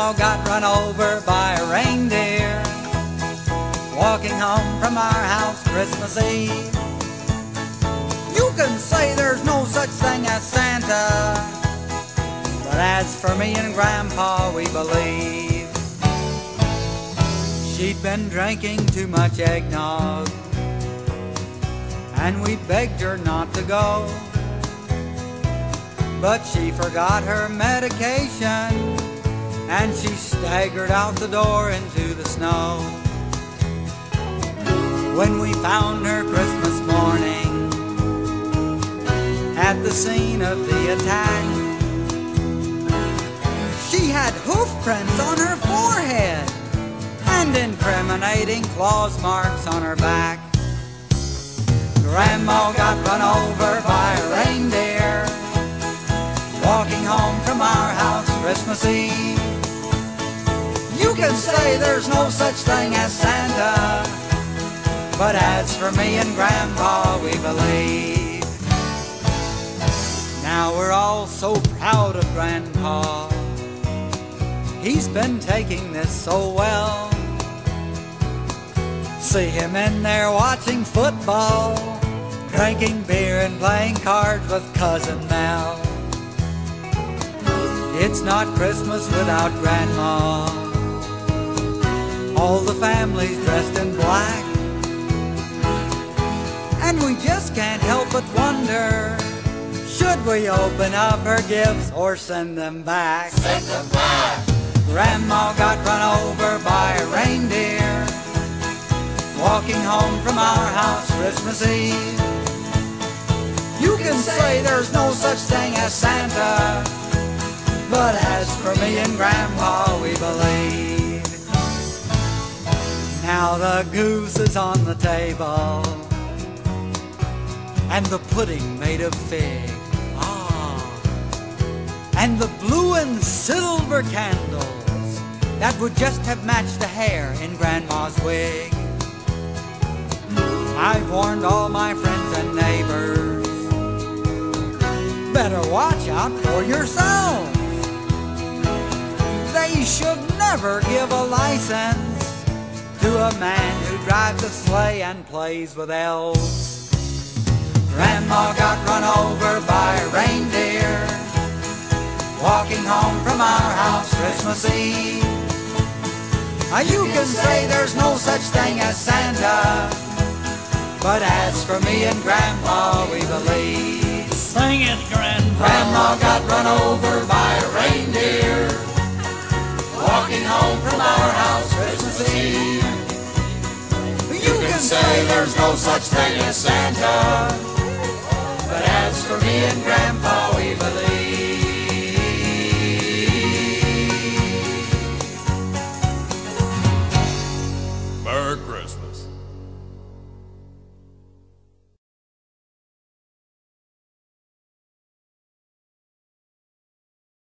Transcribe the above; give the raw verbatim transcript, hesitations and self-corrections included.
Grandma got run over by a reindeer walking home from our house Christmas Eve. You can say there's no such thing as Santa, but as for me and Grandpa, we believe. She'd been drinking too much eggnog, and we begged her not to go, but she forgot her medication, and she staggered out the door into the snow. When we found her Christmas morning at the scene of the attack, she had hoof prints on her forehead and incriminating claws marks on her back. Grandma got run over by a reindeer walking home from our house Christmas Eve. You can say there's no such thing as Santa, but as for me and Grandpa, we believe. Now we're all so proud of Grandpa. He's been taking this so well. See him in there watching football, drinking beer and playing cards with Cousin Mel. It's not Christmas without Grandma. All the family's dressed in black, and we just can't help but wonder, should we open up her gifts or send them back? Send them back. Grandma got run over by a reindeer walking home from our house Christmas Eve. You can say there's no such thing as Santa, but as for me and Grandpa, we believe. Now the goose is on the table, and the pudding made of fig, ah, and the blue and silver candles that would just have matched the hair in Grandma's wig. I've warned all my friends and neighbors, better watch out for yourselves. They should never give a license to a man who drives a sleigh and plays with elves. Grandma got run over by a reindeer walking home from our house Christmas Eve. Now you can say there's no such thing as Santa, but as for me and Grandpa, we believe. Sing it, Grandpa. Grandma got run over by a reindeer walking home from our house Christmas Eve. You can say Say there's no such thing as Santa, but as for me and Grandpa,